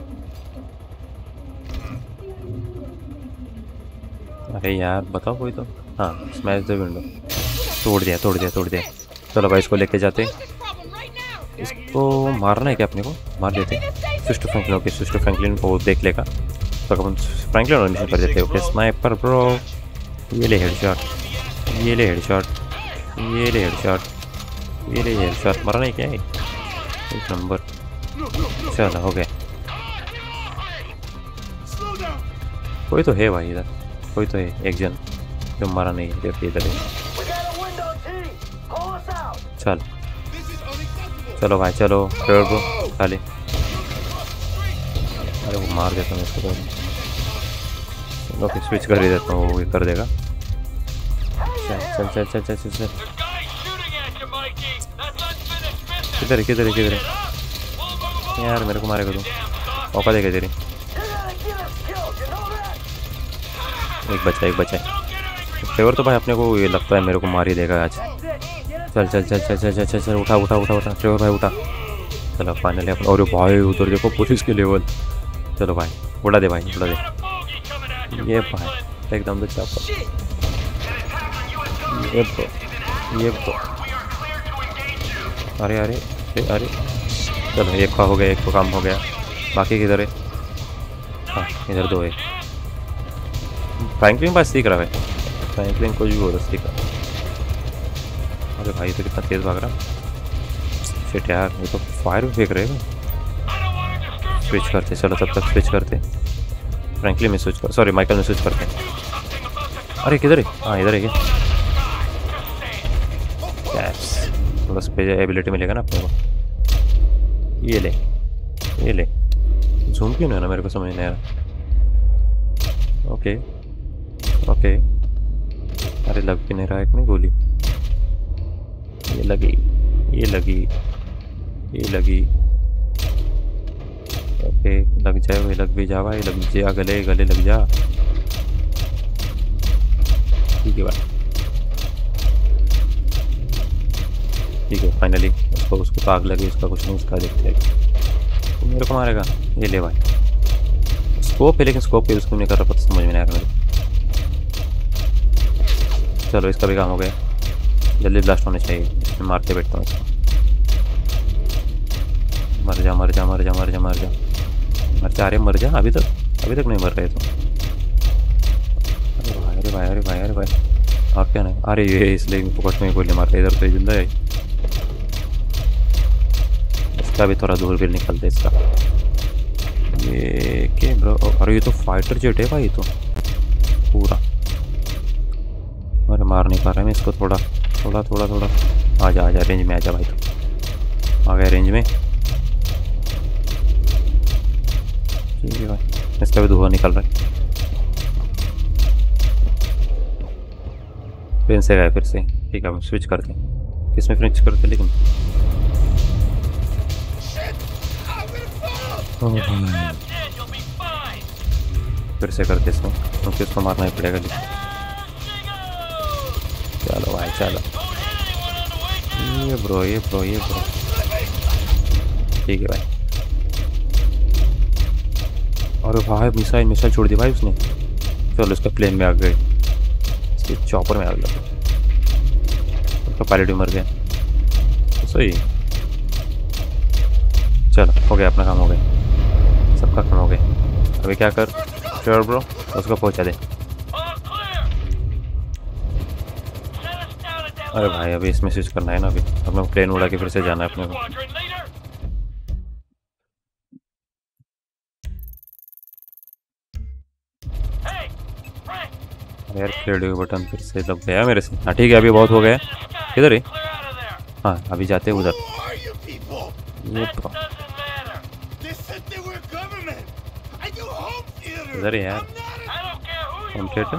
Speaker 1: अरे यार बताओ कोई तो, हाँ स्मैश द विंडो। तोड़ दिया तोड़ दिया तोड़ दिया। चलो भाई इसको लेके जाते। इसको मारना है क्या अपने को, मार देते। Sister Franklin, okay sister Franklin को देख लेगा तो अपन फ्रैंकलिन और मिशन कर देते हैं। ओके स्नाइपर ब्रो, ये ले हेडशॉट, ये ले हेडशॉट, ये ले हेडशॉट, ये ले हेडशॉट। मरना है क्या है, एक नंबर। चलो हो गया। कोई तो है भाई इधर, कोई तो है एक जन जो मारा नहीं है। देखिए इधर है। चल चलो भाई चलो को खाली। अरे वो मार देता हूँ इसको तो। ओके स्विच कर ही देता हूँ, वो ये कर देगा। चल चल चल चल चल चल चल। किधर है किधर है किधर है यार, मेरे को मारेगा तू, मौका देगा तेरी। एक बच्चा एक बच्चा फेवर तो भाई अपने को ये लगता है मेरे को मार ही देगा आज। चल चल चल चल चल चल चल चल उठा उठा उठा उठा ट्रेवर भाई उठा। चलो फाइनली अपन, और भाई उधर देखो पुलिस के लेवल। चलो भाई उड़ा दे भाई उड़ा दे। ये भाई एकदम दे चाप। ये तो ये तो अरे अरे अरे अरे चलो एक का हो गया, एक को काम हो गया। बाकी किधर है? हाँ इधर दो है। फ्रैंकलिन पास सीख रहा है, फ्रैंकलिन कुछ भी हो रहा सीख रहा। अरे भाई तो कितना तेज भाग रहा। शिट यार ये तो फायर भी फेंक रहे हैं। स्विच करते चलो, तब तक स्विच करते। फ्रैंकलिन में स्विच कर, सॉरी माइकल में स्विच करते। अरे किधर है? हाँ इधर है क्या? थोड़ा स्पेस एबिलिटी मिलेगा ना अपने को। ये ले ये ले। जूम क्यों नहीं है ना, मेरे को समझ नहीं आ रहा। Okay okay. अरे लग भी नहीं रहा है कि नहीं गोली। ये लगी ये लगी ये लगी। ओके लग जाए, ये लग भी जा भाई, लग जा गले गले लग जा। ठीक है भाई ठीक है। फाइनली उसको उसको आग लगी, उसका कुछ नहीं, उसका देखते हैं तो मेरे को मारेगा। ये ले भाई स्कोप है, लेकिन स्कोप पे उसको नहीं कर रहा, पता समझ में नहीं आ रहा मेरे। चलो इसका भी काम हो गया, जल्दी ब्लास्ट होने चाहिए। इसमें मारते बैठता हूँ इसको। मर जा मर जा मर जा मर जा मर जा मर जा। अरे मर जा, अभी तक अभी तक नहीं मर रहे तो। अरे भाई अरे भाई अरे भाई अरे भाई आप क्या नहीं। अरे ये इसलिए फोकट में गोली मारते, इधर तो जिंदा है। इसका भी थोड़ा दूर भी निकलते इसका। ये क्या ब्रो? अरे ये तो फाइटर जेट है भाई, तो पूरा। अरे मार नहीं पा रहा मैं इसको। थोड़ा थोड़ा थोड़ा थोड़ा आ जा आ जा रेंज में आ जा भाई। तो आ गया रेंज में। ठीक है भाई, इसका भी धुआं निकल रहा है। पेन से गए फिर से। ठीक है हम स्विच करते हैं। किसमें स्विच करते लेकिन? फिर से करते इसमें, क्योंकि उसको मारना ही पड़ेगा। चलो भाई चलो। ये ब्रो ये ब्रो ये ब्रो ठीक है भाई। और भाई मिसाइल मिसाइल छोड़ दी भाई उसने। चलो इसका प्लेन में आ गए, इसके चॉपर में आ गया। उसका पायलट भी मर गया। तो सही। चलो हो गया, अपना काम हो गया, सबका काम हो गया। अभी क्या कर श्योर ब्रो, उसको पहुंचा दे। अरे भाई अभी इसमें स्विच करना है ना। अभी अपने को प्लेन उड़ा के फिर से जाना है अपने को। अरे यार क्लियर बटन फिर से दब गया मेरे से। हाँ ठीक है अभी बहुत हो गया। किधर है? हाँ अभी जाते हैं उधर। ये इधर है यार होम थिएटर।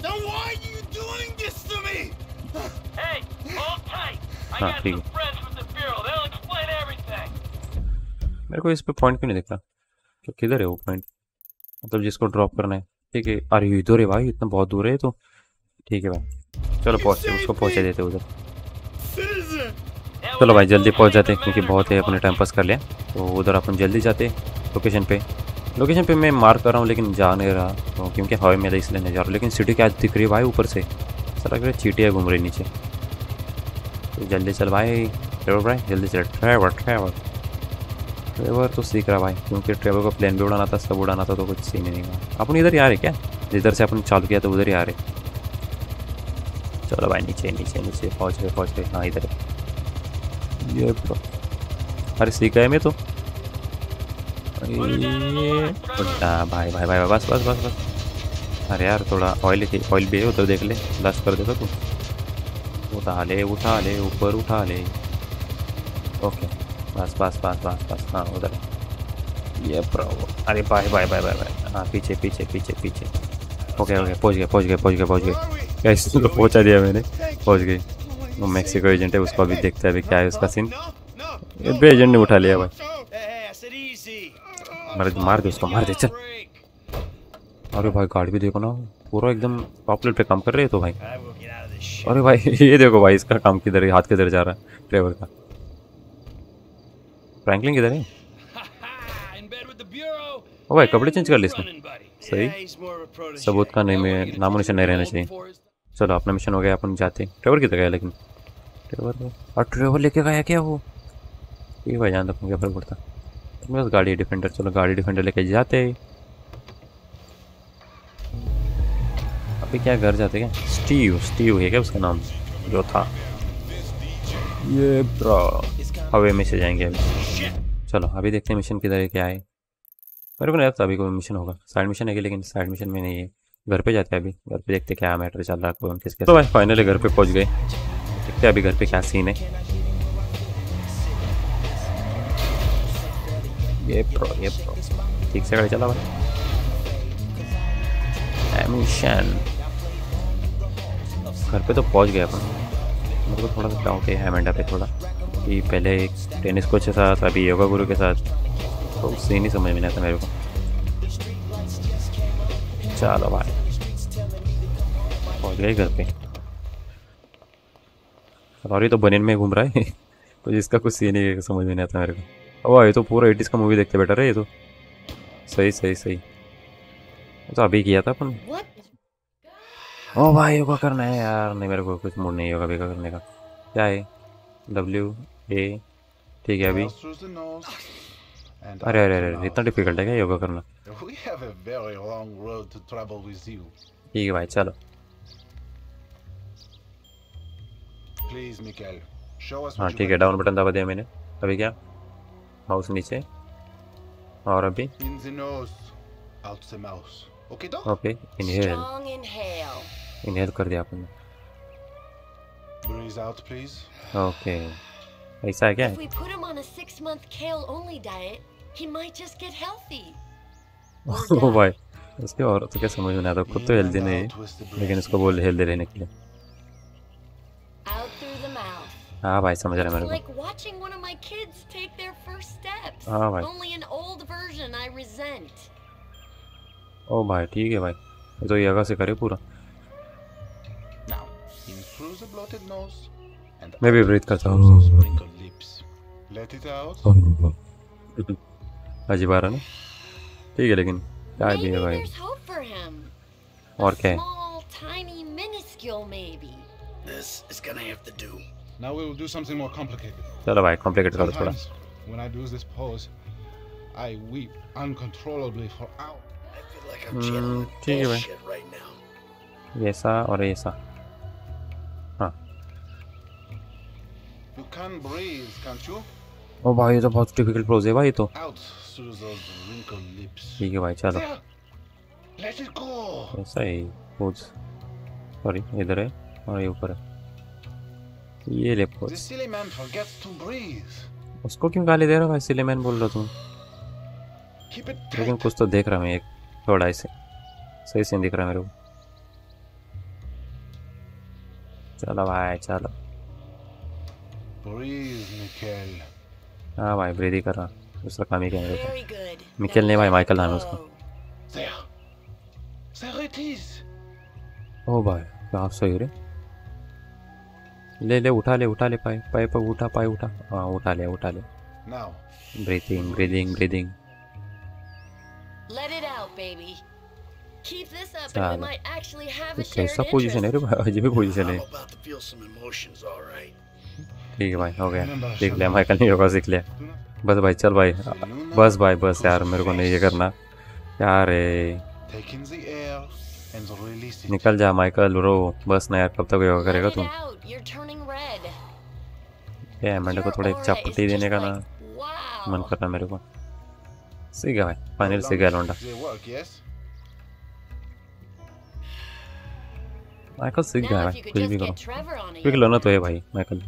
Speaker 1: हाँ ठीक है। मेरे को इस पे पॉइंट क्यों नहीं दिख रहा? तो किधर है वो पॉइंट, मतलब जिसको ड्रॉप करना है? ठीक है। अरे इधर है भाई, इतना बहुत दूर है तो। ठीक है भाई चलो पहुँचते, उसको पहुँचा देते उधर। चलो भाई जल्दी पहुँच जाते क्योंकि बहुत है, अपने टाइम पास कर लिया। तो उधर अपन जल्दी जाते लोकेशन पे। लोकेशन पे मैं मार्क कर रहा हूँ लेकिन जा नहीं रहा तो, क्योंकि हवा में इसलिए नहीं जा रहा। लेकिन सिटी क्या दिख रही है भाई ऊपर से, ऐसा लग रहा है चींटियाँ घूम रही नीचे। तो जल्दी चल भाई ट्रेवर भाई जल्दी चल। ट्रेवर ट्रेवर ट्रेवर तो सीख रहा भाई, क्योंकि ट्रेवर को प्लेन भी उड़ाना था, सब उड़ाना था, तो कुछ सीन नहीं हुआ। अपन इधर ही आ रहे क्या? जिधर से अपन चालू किया तो उधर ही आ रहे। चलो भाई नीचे नीचे नीचे पहुँच गए पहुँच गए। हाँ इधर है ये ब्रो। अरे सीख गए मैं तो। भाई भाई भाई भाई बस बस बस बस। अरे यार थोड़ा ऑयल ऑयल भी है उधर, देख ले ब्लास्ट कर देगा तू। उठा ले उठा ले ऊपर उठा ले। ओके बस बस बस बस बस। हाँ उधर ये प्रो। अरे bye bye bye bye bye. हाँ पीछे पीछे पीछे पीछे। ओके ओके पहुँच गए पहुँच गए पहुँच गए पहुँच गए। कैसे तो पहुँचा दिया मैंने, पहुँच गई। वो मैक्सिको एजेंट है, उसको अभी देखते हैं अभी क्या है उसका सीन। ये एजेंट ने उठा लिया भाई। मार मार दे उसको, मार दे चल। अरे भाई गाड़ी भी देखो ना, पूरा एकदम टॉप लेवल पे काम कर रहे हैं तो भाई।
Speaker 2: shit.
Speaker 1: अरे भाई ये देखो भाई, इसका काम किधर है, हाथ किधर जा रहा है ट्रेवर का। फ्रैंकलिन किधर है?
Speaker 3: In bed with the bureau.
Speaker 1: ओ भाई कपड़े चेंज कर ली इसने।
Speaker 3: Running buddy.
Speaker 1: सही,
Speaker 2: Yeah, he's more of a protege.
Speaker 1: सबूत का नहीं
Speaker 3: That way
Speaker 1: में
Speaker 3: we get a
Speaker 1: नामो
Speaker 3: touch
Speaker 1: निशान
Speaker 3: of
Speaker 1: नहीं रहना
Speaker 3: the
Speaker 1: चाहिए।
Speaker 3: before his-
Speaker 1: चलो अपना मिशन हो गया, अपन जाते हैं। ट्रेवर किधर गया लेकिन? ट्रेवर और ट्रेवर लेके गया क्या वो? ठीक है भाई, जान दो क्या फर्क पड़ता। मेरे पास गाड़ी है डिफेंडर, चलो गाड़ी डिफेंडर लेके जाते। अभी क्या घर जाते क्या? स्टीव, स्टीव है क्या उसका नाम जो था? ये ब्रो हवे में से जाएंगे अभी। चलो अभी देखते हैं मिशन किधर है, क्या है। मेरे को नहीं लगता अभी कोई मिशन होगा। साइड मिशन है लेकिन साइड मिशन में नहीं है। घर पे जाते हैं अभी, घर पे देखते क्या मैटर चल रहा है, कौन किसके। तो भाई फाइनली घर पे पहुंच गए। देखते हैं अभी घर पे क्या सीन है। ये प्रो ये प्रो ठीक से गाड़ी चला भाई। मिशन घर पे तो पहुंच गया अपन। मेरे को थोड़ा सा डाउट है हैमेंडा पे थोड़ा, कि पहले एक टेनिस कोच के साथ, अभी योगा गुरु के साथ, तो सीन नहीं समझ में नहीं आता मेरे को। चलो भाई पहुंच गए घर पे। और ये तो बनियन में घूम रहा है कुछ इसका कुछ सीन ही समझ में नहीं आता मेरे को। ओ ये तो पूरा एटीज़ का मूवी देखते बेटर है ये तो। सही सही सही, तो अभी किया था अपन। ओ भाई योगा करना है यार। नहीं मेरे को कुछ मूड नहीं है योगा योगा करने का। क्या है? डब्ल्यू ए ठीक है अभी। अरे अरे अरे इतना डिफिकल्ट है क्या योगा करना?
Speaker 5: We have a very long road to travel with you.
Speaker 1: ठीक है भाई चलो।
Speaker 5: Please, Mikael, show us
Speaker 1: हाँ
Speaker 5: what you
Speaker 1: ठीक है,
Speaker 5: can
Speaker 1: डाउन बटन दबा दिया मैंने। अभी क्या? माउस नीचे, और अभी
Speaker 5: do. In the nose, out the mouth. Okay, doc?
Speaker 1: Okay inhale,
Speaker 6: Strong inhale.
Speaker 1: Inhale कर दिया अपन।
Speaker 5: Breathe out, please.
Speaker 1: ओके ऐसा है क्या?
Speaker 6: If we put him on a six-month kale-only diet, he might just get healthy.
Speaker 1: ओ भाई उसके और तो क्या समझ में नहीं आता, खुद तो हेल्दी नहीं है लेकिन इसको बोल हेल्दी रहने के लिए।
Speaker 6: Out through the mouth.
Speaker 1: हाँ भाई समझ रहा है
Speaker 6: It's
Speaker 1: मेरे
Speaker 6: like watching one of my kids take their first steps.
Speaker 1: हाँ भाई।
Speaker 6: Only an old version I resent.
Speaker 1: को। ओ भाई ठीक है भाई, ये तो योगा से करे पूरा।
Speaker 5: Now, in through the bloated nose, and
Speaker 1: मैं भी
Speaker 5: out
Speaker 1: ब्रीथ करता
Speaker 5: through those
Speaker 1: हूँ।
Speaker 5: wrinkled lips. Let it out.
Speaker 1: अजीब आ रहा ना? ठीक है लेकिन क्या भी
Speaker 6: Maybe
Speaker 1: है भाई।
Speaker 6: there's hope for him.
Speaker 1: और
Speaker 6: A
Speaker 1: क्या है?
Speaker 6: small, tiny, minuscule maybe.
Speaker 2: This is gonna have to do.
Speaker 3: Now we will do something more complicated.
Speaker 1: चलो भाई कॉम्प्लिकेट करो थोड़ा।
Speaker 3: Sometimes when I do this pose, I weep uncontrollably for hours.
Speaker 2: I feel like I'm
Speaker 1: Hmm,
Speaker 2: channeling
Speaker 1: ठीक है भाई।
Speaker 2: bullshit right now.
Speaker 1: ये सा और ये सा। हाँ
Speaker 5: You can breathe, can't you?
Speaker 1: ओ भाई ये तो बहुत डिफिकल्ट प्रोज है भाई ये तो।
Speaker 5: Out through those wrinkled lips.
Speaker 1: ठीक है भाई चलो।
Speaker 5: There. Let it go.
Speaker 1: ऐसा ही पोज, सॉरी इधर है और ये ऊपर है। ये ले
Speaker 5: This
Speaker 1: pose.
Speaker 5: silly man forgets to breathe.
Speaker 1: उसको क्यों गाली दे रहा भाई? सिले मैन बोल रहा तुम।
Speaker 5: Keep it
Speaker 1: लेकिन
Speaker 5: tight.
Speaker 1: कुछ तो देख रहा मैं, एक थोड़ा ऐसे सही सीन दिख रहा है मेरे को। चलो भाई चलो।
Speaker 5: Breathe, Mikael.
Speaker 1: हाँ भाई ब्रीथ ही कर रहा, दूसरा काम ही क्या मेरे को।
Speaker 6: Very good.
Speaker 1: मिकेल
Speaker 6: Now
Speaker 1: नहीं भाई,
Speaker 6: let
Speaker 1: माइकल
Speaker 6: it
Speaker 1: नाम है उसका।
Speaker 6: go.
Speaker 5: There. There it is.
Speaker 1: ओ भाई क्या सही रे। ले ले उठा ले उठा ले पाए पाए पर उठा पाए उठा। हाँ उठा ले उठा ले।
Speaker 5: Now,
Speaker 1: breathing breathing breathing.
Speaker 6: Let it out, baby. Keep this up and we
Speaker 1: चलो।
Speaker 6: might actually have
Speaker 1: ये
Speaker 6: a shared
Speaker 1: कैसा पोजीशन है रे
Speaker 6: interest.
Speaker 1: भाई? अजीब पोजीशन
Speaker 2: I'm
Speaker 1: है।
Speaker 2: about to feel some emotions, all right.
Speaker 1: ठीक है भाई हो गया, सीख लिया माइकल ने योगा सीख लिया। बस भाई चल भाई, बस भाई बस यार मेरे को नहीं ये करना यार। रे
Speaker 5: take in the air and release it.
Speaker 1: निकल जा माइकल ब्रो, बस ना यार कब तक योगा करेगा
Speaker 6: Let
Speaker 1: तू?
Speaker 6: it out. You're turning red.
Speaker 1: ये एमेंडा को
Speaker 6: Your
Speaker 1: थोड़ा एक
Speaker 6: aura
Speaker 1: चपटी
Speaker 6: is
Speaker 1: देने का
Speaker 6: just
Speaker 1: ना
Speaker 6: like, wow.
Speaker 1: मन कर रहा मेरे को। सीख गया भाई, फाइनली सीख गया लौंडा।
Speaker 5: They work, yes?
Speaker 1: माइकल सीख गया
Speaker 6: Now
Speaker 1: भाई,
Speaker 6: if you could
Speaker 1: कुछ
Speaker 6: just
Speaker 1: भी
Speaker 6: get
Speaker 1: करो।
Speaker 6: Trevor on a
Speaker 1: quick
Speaker 6: yoga
Speaker 1: learner तो है
Speaker 6: mat.
Speaker 1: भाई माइकल।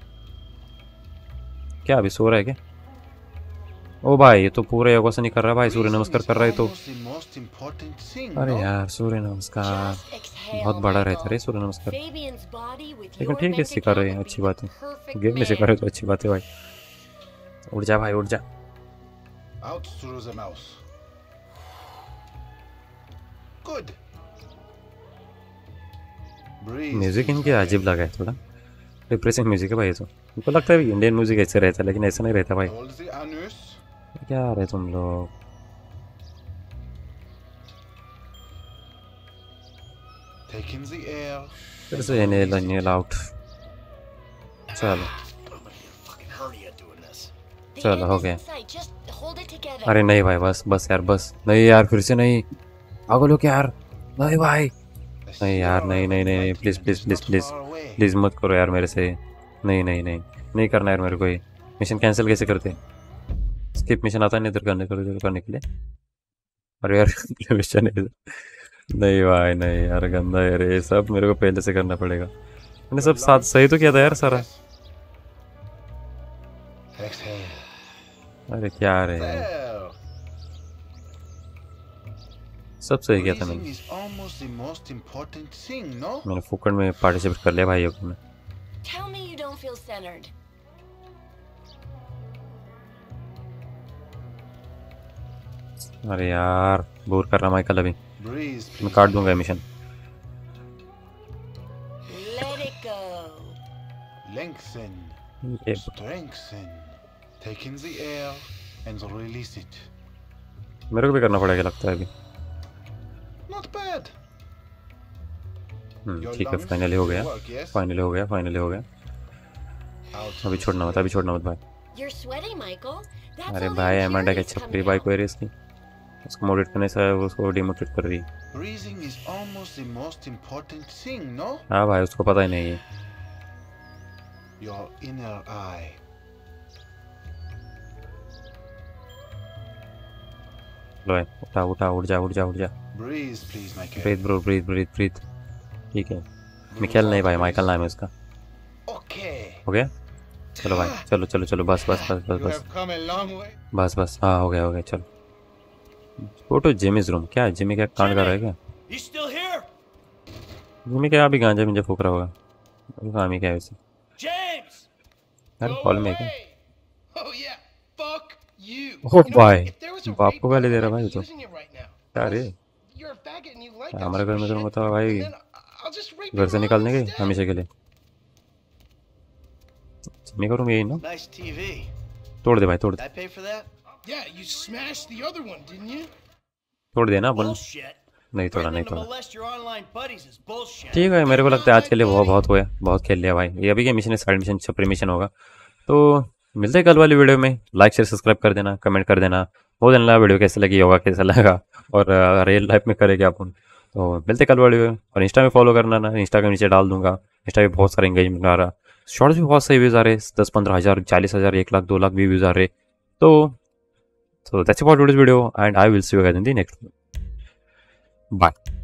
Speaker 1: क्या अभी सो रहा है क्या? ओ भाई ये तो पूरे योगा से नहीं कर रहा भाई, सूर्य नमस्कार कर रहा है तो।
Speaker 5: Almost the most important thing,
Speaker 1: अरे
Speaker 5: no?
Speaker 1: यार सूर्य नमस्कार
Speaker 6: Just exhale,
Speaker 1: बहुत बड़ा रहता
Speaker 6: Michael.
Speaker 1: है रे सूर्य नमस्कार।
Speaker 6: Fabian's body with
Speaker 1: लेकिन
Speaker 6: your
Speaker 1: ठीक है
Speaker 6: bank
Speaker 1: सिखा रहे हैं,
Speaker 6: account
Speaker 1: अच्छी
Speaker 6: would
Speaker 1: बात
Speaker 6: be
Speaker 1: है।
Speaker 6: the perfect
Speaker 1: गेम में सिखा रहे
Speaker 6: man.
Speaker 1: तो अच्छी बात है भाई। उठ जा भाई उठ जा।
Speaker 5: Out through the mouth. Good. Breeze,
Speaker 1: music
Speaker 5: please,
Speaker 1: इनके
Speaker 5: my
Speaker 1: अजीब
Speaker 5: cat.
Speaker 1: लगा है थोड़ा, डिप्रेसिंग म्यूजिक है भाई ये तो। मुझको लगता है इंडियन म्यूजिक ऐसे रहता है, लेकिन ऐसा नहीं रहता भाई।
Speaker 5: Hold the anus.
Speaker 1: क्या रहे तुम लोग?
Speaker 5: Take in the air.
Speaker 1: फिर से इनहेल इनहेल आउट। चलो
Speaker 2: Fucking hurry at doing this.
Speaker 6: The
Speaker 1: चलो
Speaker 6: end
Speaker 1: हो
Speaker 6: is
Speaker 1: गया।
Speaker 6: in sight. Just hold it together.
Speaker 1: अरे नहीं भाई, बस बस यार, बस नहीं यार, फिर से नहीं। पागल हो क्या यार? नहीं भाई,
Speaker 5: The
Speaker 1: नहीं यार, नहीं नहीं नहीं नहीं, please please please please please मत करो यार मेरे से। नहीं नहीं नहीं नहीं करना यार मेरे को ये मिशन। कैंसिल कैसे करते? स्किप मिशन आता है नहीं इधर करने करने करने के लिए। अरे यार मिशन है नहीं भाई, नहीं यार, गंदा है यार ये सब। मेरे को पहले से करना पड़ेगा। मैंने सब साथ सही तो किया था यार सारा।
Speaker 5: Exhale.
Speaker 1: अरे क्या रे,
Speaker 5: There.
Speaker 1: सब सही किया था
Speaker 5: Breathing
Speaker 1: मैंने।
Speaker 5: is almost the most important thing, no?
Speaker 1: मैंने फुकड़ में पार्टिसिपेट कर लिया भाई योग में।
Speaker 6: Tell me you don't feel centered.
Speaker 1: अरे यार बोर कर रहा माइकल अभी।
Speaker 5: Breathe,
Speaker 1: मैं
Speaker 5: please.
Speaker 1: काट दूंगा mission.
Speaker 6: Let it go.
Speaker 5: Lengthen.
Speaker 1: ये
Speaker 5: Strengthen. Take in the air and release it.
Speaker 1: मेरे को भी करना पड़ेगा लगता है अभी।
Speaker 5: Not bad.
Speaker 1: हम्म,
Speaker 5: Your
Speaker 1: ठीक है,
Speaker 5: lungs
Speaker 1: फाइनली हो गया,
Speaker 5: work, yes?
Speaker 1: फाइनली हो गया, फाइनली हो गया।
Speaker 5: Out.
Speaker 1: अभी छोड़ना मत, अभी छोड़ना मत भाई।
Speaker 6: You're sweaty, Michael. That's
Speaker 1: अरे
Speaker 6: all the
Speaker 1: भाई एमांडा क्या
Speaker 6: impurities
Speaker 1: छपरी
Speaker 6: coming
Speaker 1: भाई
Speaker 6: out.
Speaker 1: कोई रही इसकी, उसको मोटिवेट करने से उसको डिमोटिवेट कर रही।
Speaker 5: Breathing is almost the most important thing, no?
Speaker 1: हाँ भाई उसको पता ही नहीं है।
Speaker 5: Your inner eye.
Speaker 1: लो है, उठा उठा उठ जा उठ जा उठ जा।
Speaker 5: Breathe, please, my cat.
Speaker 1: Breathe bro, breathe breathe breathe. ठीक है, मिकेल नहीं भाई, माइकल नाम है उसका।
Speaker 5: Okay.
Speaker 1: हो गया? चलो भाई, चलो चलो चलो, बस बस बस बस
Speaker 5: You
Speaker 1: बस
Speaker 5: have come a long way.
Speaker 1: बस बस। हाँ हो गया हो गया, चलो। Go to Jimmy's room. क्या जिमी क्या कांड कर रहा है क्या?
Speaker 2: You still here?
Speaker 1: जिमी क्या अभी गांजा मिंजा फूक रहा होगा। अभी काम ही क्या है वैसे?
Speaker 2: James!
Speaker 1: यार हॉल में है क्या?
Speaker 2: Oh yeah, fuck you.
Speaker 1: ओह भाई,
Speaker 2: If there was a
Speaker 1: बाप
Speaker 2: rape
Speaker 1: को गाली दे
Speaker 2: button,
Speaker 1: रहा भाई
Speaker 2: I'd
Speaker 1: तो।
Speaker 2: be using it right now.
Speaker 1: क्या रे,
Speaker 2: You're a faggot and you like
Speaker 1: क्या
Speaker 2: that
Speaker 1: हमारे घर में
Speaker 2: sort
Speaker 1: तो
Speaker 2: of
Speaker 1: बता
Speaker 2: shit,
Speaker 1: भाई
Speaker 2: and then I'll just rape
Speaker 1: घर
Speaker 2: your
Speaker 1: से
Speaker 2: mom
Speaker 1: निकालने गई
Speaker 2: instead.
Speaker 1: हमेशा के लिए। जिमी करूँगी यही ना,
Speaker 2: Nice T V.
Speaker 1: तोड़ दे भाई, तोड़ दे,
Speaker 2: Did I pay for that?
Speaker 7: Yeah, you smashed the other one, didn't you?
Speaker 1: तोड़ दे ना अपन।
Speaker 2: Bullshit.
Speaker 1: नहीं तोड़ा, नहीं
Speaker 2: Threatening to
Speaker 1: तोड़ा।
Speaker 2: molest your online buddies is bullshit.
Speaker 1: ठीक है, मेरे को लगता है आज के लिए बहुत बहुत हुआ, बहुत खेल लिया भाई। ये अभी के मिशन है, साइड मिशन छपरी मिशन होगा। तो मिलते हैं कल वाली वीडियो में। लाइक शेयर सब्सक्राइब कर देना, कमेंट कर देना। बहुत दिन लगा वीडियो कैसे लगी, योगा कैसा लगा, और रियल लाइफ में करेंगे अपन। तो मिलते कल वाली वीडियो। और इंस्टा में फॉलो करना ना, इंस्टा के नीचे डाल दूंगा। इंस्टा पे बहुत सारे एंगेजमेंट आ रहा, शॉर्ट्स भी बहुत सही व्यूज़ आ रहे, दस पंद्रह हज़ार चालीस हज़ार एक लाख दो लाख भी व्यूज़ आ रहे। तो so that's about today's video and I will see you guys in the next one. Bye.